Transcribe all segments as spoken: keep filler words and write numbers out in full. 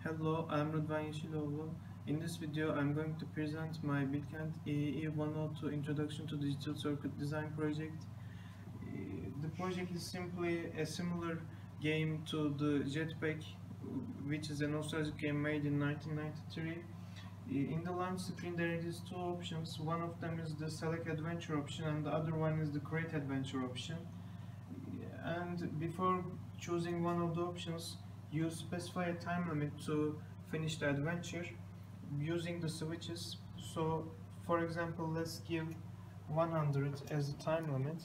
Hello, I'm Rıdvan Yeşiloğlu. In this video, I'm going to present my Bilkent E E one oh two Introduction to Digital Circuit Design project. Uh, The project is simply a similar game to the Jetpack, which is a nostalgic game made in nineteen ninety-three. Uh, In the launch screen, there is two options. One of them is the Select Adventure option, and the other one is the Create Adventure option. And before choosing one of the options, you specify a time limit to finish the adventure using the switches. So for example, let's give one hundred as the time limit.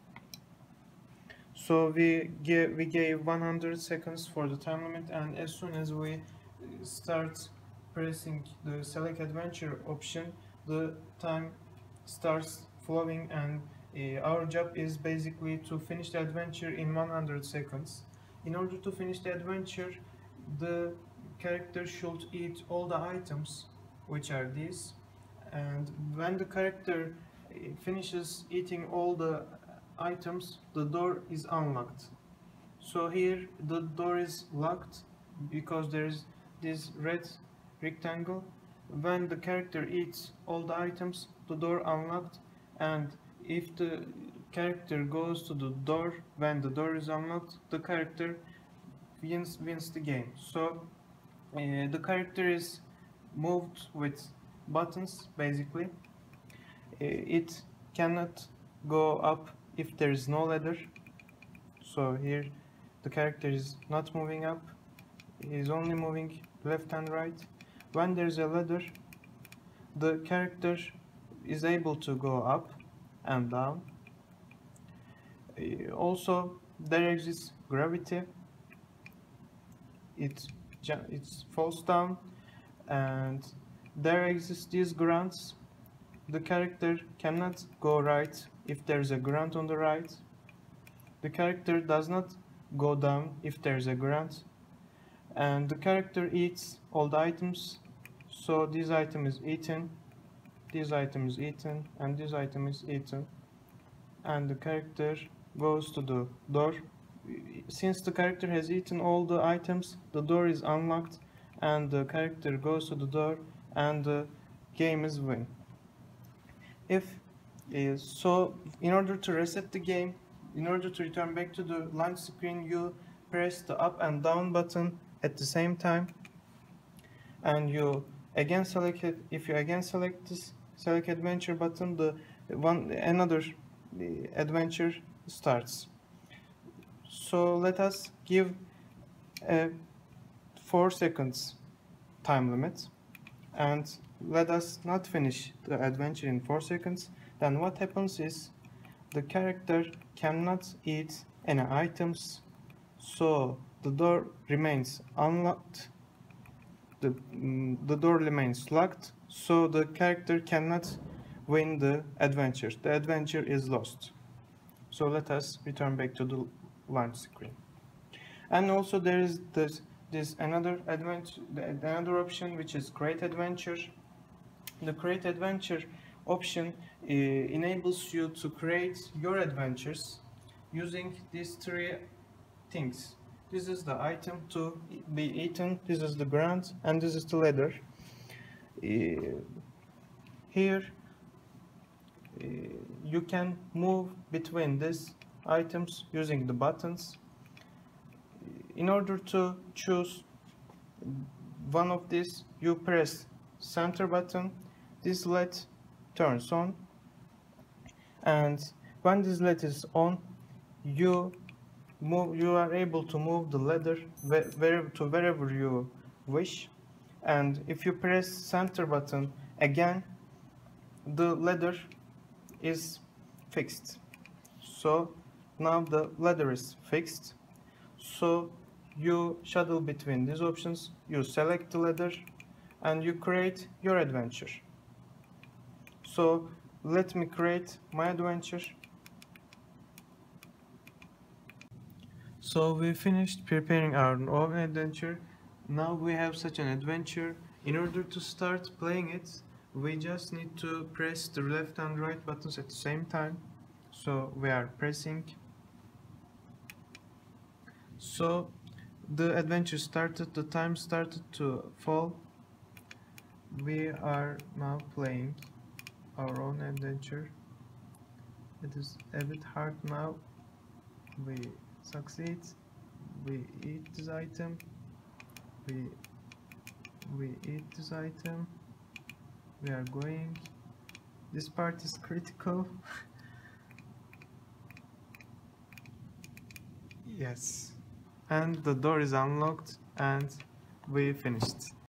So we give we gave one hundred seconds for the time limit, and as soon as we start pressing the select adventure option, the time starts flowing, and uh, our job is basically to finish the adventure in one hundred seconds. In order to finish the adventure, the character should eat all the items, which are these, and when the character uh, finishes eating all the items, the door is unlocked. So here the door is locked because there is this red rectangle. When the character eats all the items, the door unlocked, and if the character goes to the door when the door is unlocked, the character wins wins the game. So uh, the character is moved with buttons basically. Uh, it cannot go up if there is no ladder. So here the character is not moving up, he is only moving left and right. When there is a ladder, the character is able to go up and down. Uh, also there exists gravity. It it falls down, and there exists these grunts. The character cannot go right if there is a grunt on the right. The character does not go down if there is a grunt, and the character eats all the items. So this item is eaten, this item is eaten, and this item is eaten, and the character goes to the door. Since the character has eaten all the items, the door is unlocked, and the character goes to the door, and the game is win. If uh, so, in order to reset the game, in order to return back to the launch screen, you press the up and down button at the same time, and you again select it. If you again select this select adventure button, the one another the adventure starts. So let us give a four seconds time limit, and let us not finish the adventure in four seconds. Then what happens is the character cannot eat any items, so the door remains unlocked, the, mm, the door remains locked, so the character cannot win the adventure. The adventure is lost. So let us return back to the launch screen. And also there is this, this another adventure, another option, which is create adventure. The create adventure option uh, enables you to create your adventures using these three things. This is the item to be eaten, this is the ground, and this is the ladder. Uh, here uh, you can move between these items using the buttons. In order to choose one of these, you press center button. This L E D turns on, and when this L E D is on, you move you are able to move the ladder wherever to wherever you wish. And if you press center button again, the ladder is fixed. So now the ladder is fixed. So you shuttle between these options, you select the ladder, and you create your adventure. So let me create my adventure. So we finished preparing our own adventure. Now we have such an adventure. In order to start playing it, we just need to press the left and right buttons at the same time. So we are pressing. So The adventure started, the time started to fall. We are now playing our own adventure. It is a bit hard now. We succeed. We eat this item. We we eat this item. We are going. This part is critical. Yes. And the door is unlocked and we finished.